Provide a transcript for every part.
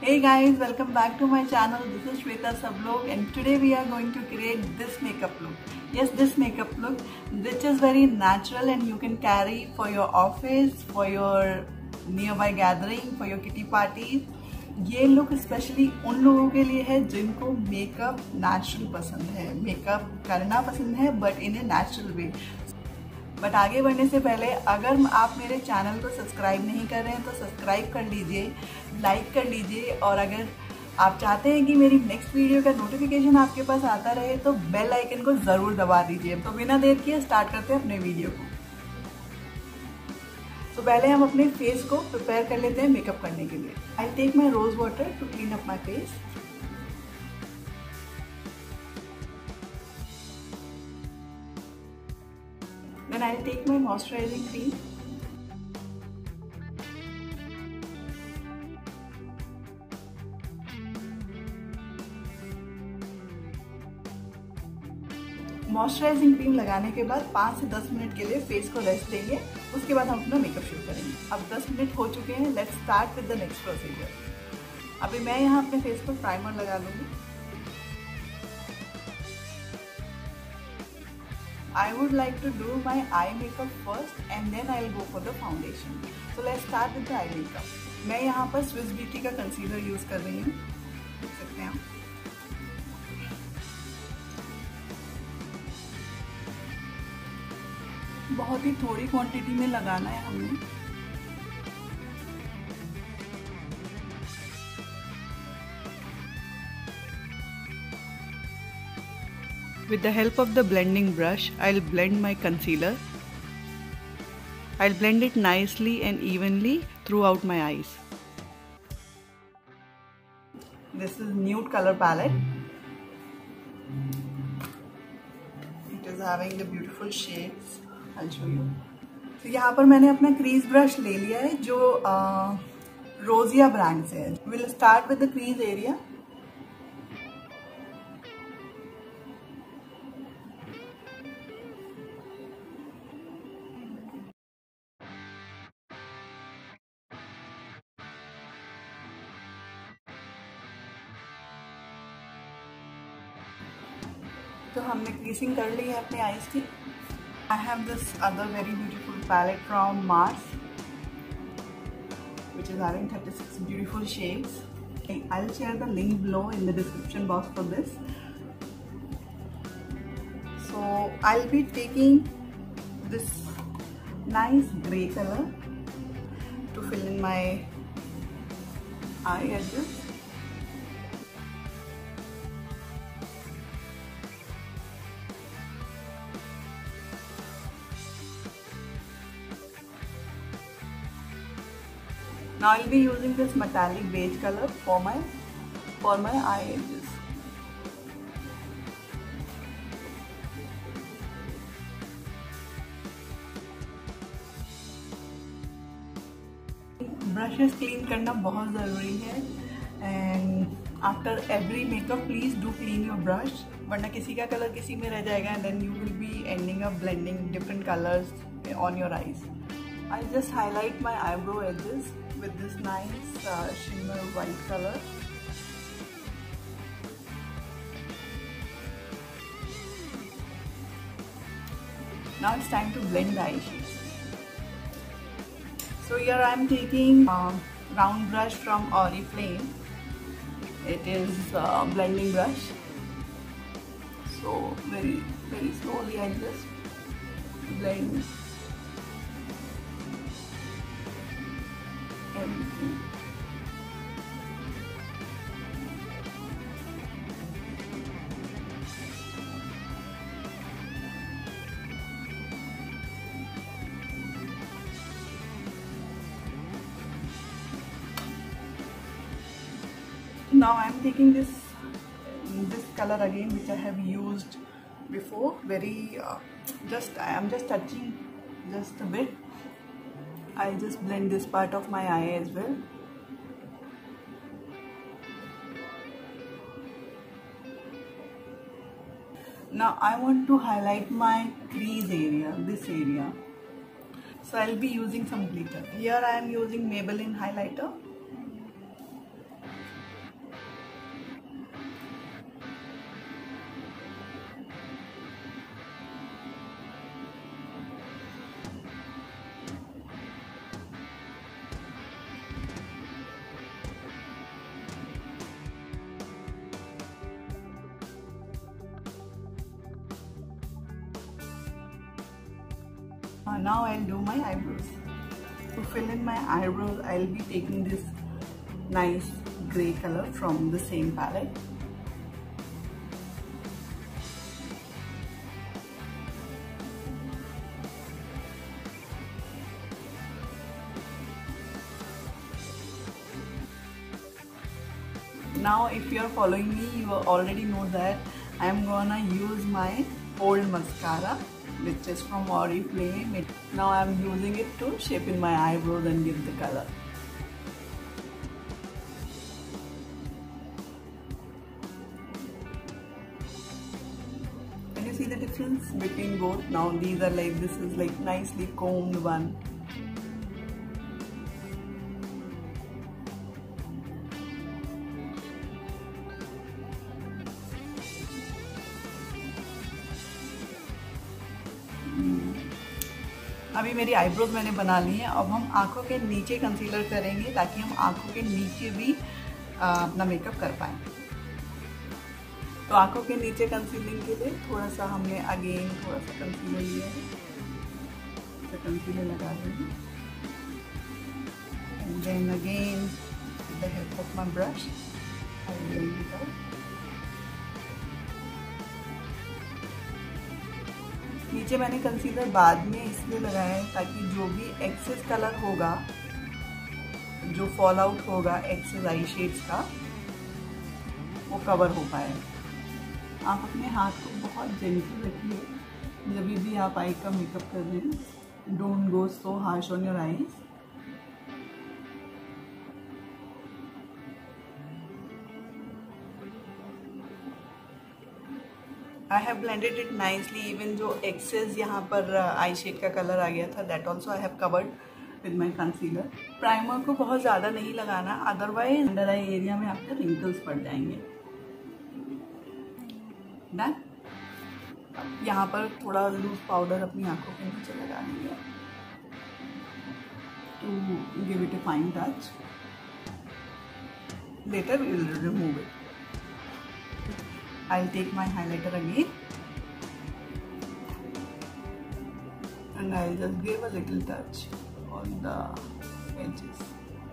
Hey guys, welcome back to my channel. This is Shweta Sablok and today we are going to create this makeup look. Yes, this makeup look which is very natural and you can carry for your office, for your nearby gathering, for your kitty parties. ये look specially उन लोगों के लिए है जिनको makeup natural पसंद है, makeup करना पसंद है but in a natural way. But आगे बढ़ने से पहले अगर आप मेरे चैनल को सब्सक्राइब नहीं कर रहे हैं तो सब्सक्राइब कर लीजिए, लाइक कर लीजिए और अगर आप चाहते हैं कि मेरी नेक्स्ट वीडियो का नोटिफिकेशन आपके पास आता रहे तो बेल आइकन को ज़रूर दबा दीजिए। तो बिना देर किए स्टार्ट करते हैं अपने वीडियो को। तो पहले हम अपने फेस को प्रिपेयर कर लेते हैं मेकअप करने के लिए। I take my rose water to clean up my face. Then I'll take my moisturizing cream. Moisturizing cream लगाने के बाद 5 से 10 मिनट के लिए फेस को रेस्ट देंगे। उसके बाद हम अपना मेकअप शुरू करेंगे। अब 10 मिनट हो चुके हैं, let's start with the next procedure. अभी मैं यहाँ अपने फेस पर प्राइमर लगा लूँगी। I would like to do my eye makeup first and then I'll go for the foundation. So let's start with the eye makeup. मैं यहाँ पर Swiss Beauty का कंसीलर यूज़ कर रही हूँ, देख सकते हैं आप। बहुत ही थोड़ी क्वांटिटी में लगाना है हमने। With the help of the blending brush, I'll blend my concealer. I'll blend it nicely and evenly throughout my eyes. This is nude color palette. It is having the beautiful shades. I'll show you. तो यहाँ पर मैंने अपना crease brush ले लिया है जो रोजिया brand से है। We'll start with the crease area. तो हमने क्रीसिंग कर ली है अपने आईज की। I have this other very beautiful palette from Mars which is having 36 beautiful shades. I'll share the link below in the description box for this. So I'll be taking this nice grey color to fill in my eye edges. Now I'll be using this metallic beige color for my eye edges. Brushes clean करना बहुत ज़रूरी है and after every makeup please do clean your brush, वरना किसी का colour किसी में रह जाएगा and then you will be ending up blending different colours on your eyes. I'll just highlight my eyebrow edges with this nice shimmer white color. Now it's time to blend the eyeshadows. So here I am taking round brush from Oriflame. It is blending brush. So very slowly I just blend everything. Now I am taking this color again which I have used before. I am just touching just a bit. I'll just blend this part of my eye as well. Now I want to highlight my crease area, this area. So I'll be using some glitter. Here I am using Maybelline highlighter. Now I'll do my eyebrows. To fill in my eyebrows, I'll be taking this nice grey color from the same palette. Now if you are following me, you already know that I am gonna use my old mascara, which is from Oriflame. Now I am using it to shape in my eyebrows and give the color. Can you see the difference between both? Now these are like, this is like nicely combed one. अभी मेरी eyebrows मैंने बना ली हैं। अब हम आंखों के नीचे कंसीलर करेंगे ताकि हम आंखों के नीचे भी अपना मेकअप कर पाएँ। तो आंखों के नीचे कंसीलिंग के लिए थोड़ा सा हमने अगेन थोड़ा सा कंसीलर लिया है, तो कंसीलर लगा देंगे। And then again with the help of my brush I will blend it out. नीचे मैंने कंसीलर बाद में इसलिए लगाया है ताकि जो भी एक्सेस कलर होगा, जो फॉल आउट होगा एक्सेस आई शेड्स का, वो कवर हो पाए। आप अपने हाथ को बहुत जेंटल रखिए जब भी आप आई का मेकअप कर रहे हैं। Don't go so harsh on your eyes. I have blended it nicely. Even जो excess यहाँ पर आई शेड का कलर आ गया था, that also I have covered with my concealer. Primer को बहुत ज़्यादा नहीं लगाना, अदरवाइज अंडर आई एरिया में आपके रिंकल्स पड़ जाएंगे। डन। यहाँ पर थोड़ा लूज पाउडर अपनी आंखों के नीचे लगा देंगे to give it a fine touch. Later we will remove it. I'll take my highlighter again and I'll just give a little touch on the edges.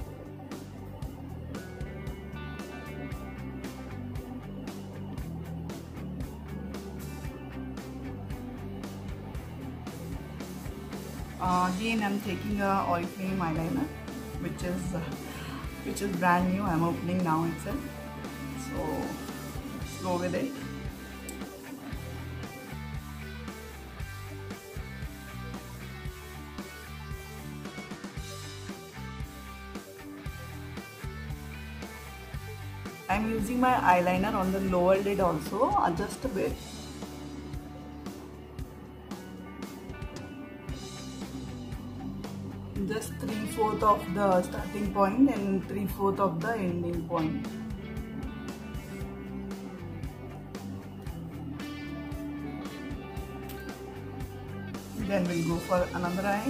Again I'm taking a Oriflame eyeliner which is brand new. I'm opening now itself, so go with it. I'm using my eyeliner on the lower lid also, just a bit. Just 3/4 of the starting point and 3/4 of the ending point. Then we'll go for another eye.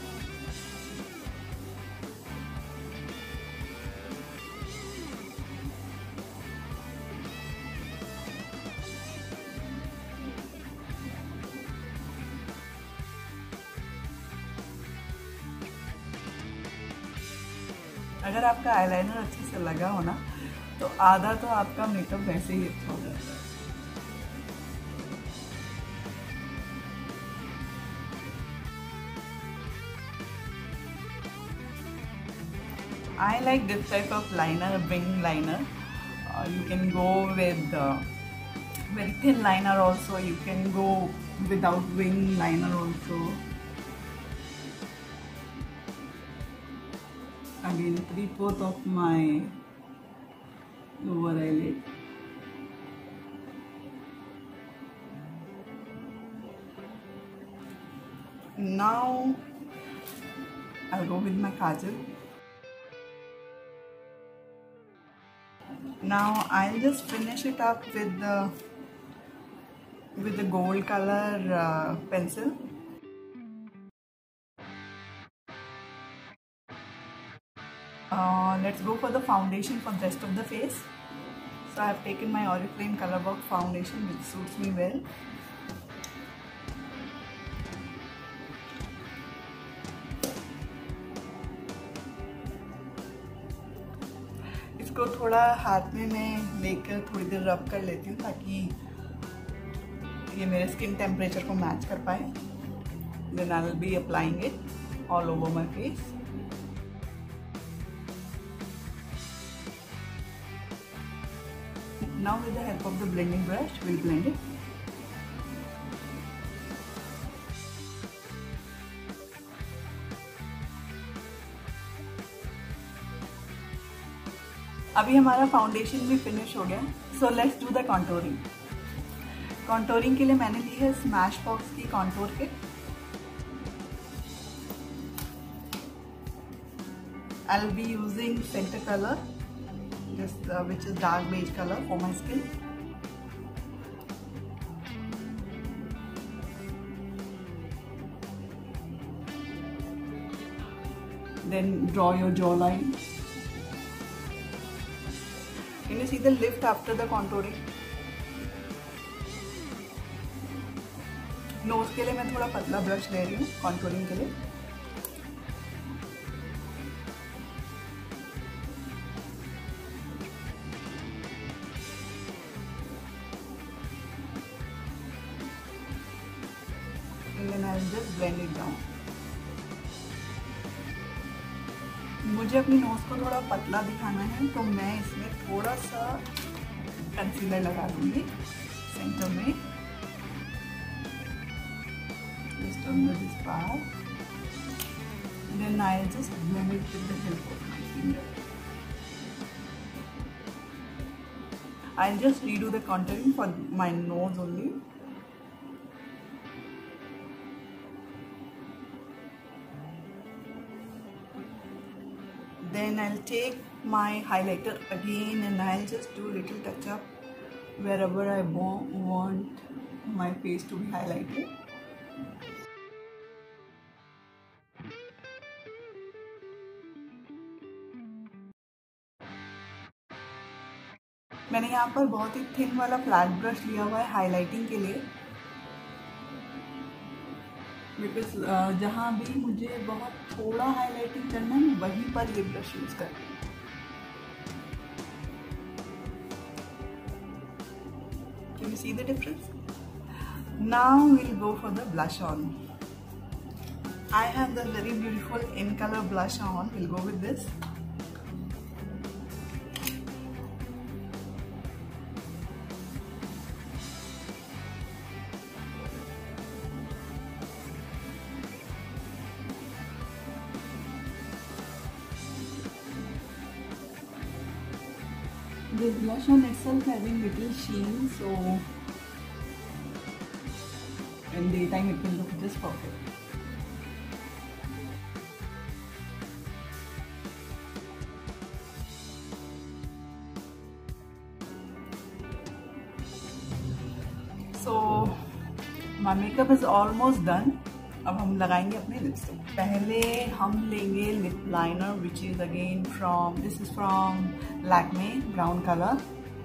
अगर आपका eyeliner अच्छे से लगा हो ना, तो आधा तो आपका मेकअप वैसे ही अच्छा हो जाता है। I like this type of liner, wing liner. You can go with very thin liner also. You can go without wing liner also. Again 3/4 of my lower eyelid. Now I'll go with my kajal. Now I'll just finish it up with the gold color pencil. Let's go for the foundation for the rest of the face. So I have taken my Oriflame Colorbox foundation, which suits me well. इसको थोड़ा हाथ में मैं लेकर थोड़ी देर रब कर लेती हूँ ताकि ये मेरे स्किन टेम्परेचर को मैच कर पाए। Then I will be applying it all over my face. Now with the help of the blending brush, we'll blend it. अभी हमारा फाउंडेशन भी फिनिश हो गया, so let's do the contouring. Contouring के लिए मैंने ली है स्मैशबॉक्स की contour kit. I'll be using center color, which is dark beige color for my skin. Then draw your jawline. Can you see the lift after the contouring? Nose के लिए मैं थोड़ा पतला ब्रश ले रही हूँ कॉन्टूरिंग के लिए। And then I'll just blend it down. मुझे अपनी नोज को थोड़ा पतला दिखाना है तो मैं इसमें थोड़ा सा कंसीलर लगा दूंगी सेंटर में, just under this part. Then I'll just blend it with the help of my finger. I'll just redo the contouring for my nose only. Then I'll take my highlighter again and I'll just do little touch up wherever I want my face to be highlighted. मैंने यहाँ पर बहुत ही thin वाला flat brush लिया हुआ है highlighting के लिए, बिकॉज जहाँ भी मुझे बहुत थोड़ा हाइलाइटिंग करना है वहीं पर ये ब्रश यूज कर। Can you see the difference? Now we'll go for the blush on. I have the very beautiful in color blush on. We'll go with this. This blush on itself having little sheen, so in daytime it will look just perfect. So my makeup is almost done. अब हम लगाएंगे अपने lipstick. पहले हम लेंगे lip liner which is again from Lakme brown colour.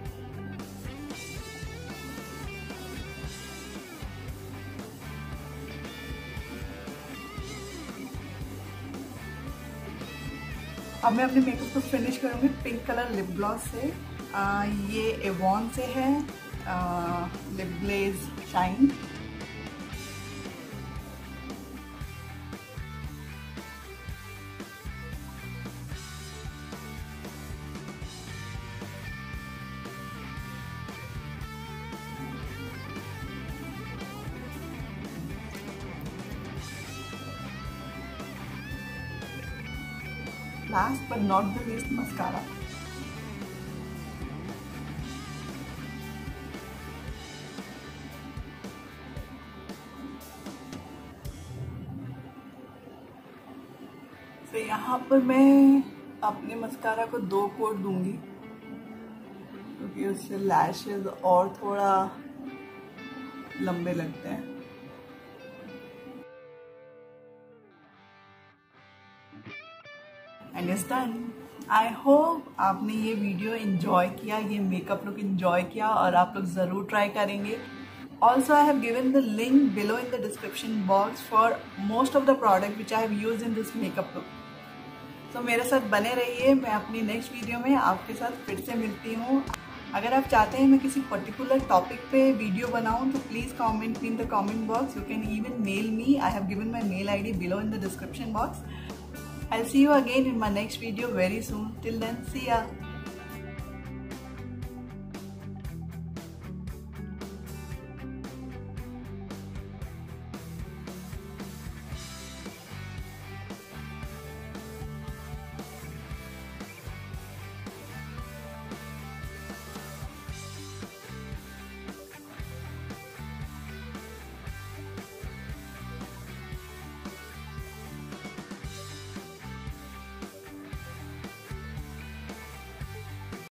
अब मैं अपने मेकअप को फिनिश करूंगी पिंक कलर लिप ग्लॉस से। ये एवॉन से है, lip glaze shine. Last but not the least, mascara. तो यहाँ पर मैं अपने मस्कारा को 2 कोट दूंगी क्योंकि उससे लैशेस और थोड़ा लंबे लगते हैं। And it's done. I hope आपने ये वीडियो एंजॉय किया, ये मेकअप लुक एंजॉय किया और आप लोग ज़रूर ट्राई करेंगे। Also, I have given the link below in the description box for most of the product which I have used in this makeup look. तो मेरे साथ बने रहिए, मैं अपनी नेक्स्ट वीडियो में आपके साथ फिर से मिलती हूँ। अगर आप चाहते हैं मैं किसी पर्टिकुलर टॉपिक पे वीडियो बनाऊँ तो please comment in the comment box. You can even mail me. I have given my mail ID below in the description box. I'll see you again in my next video very soon. Till then, see ya.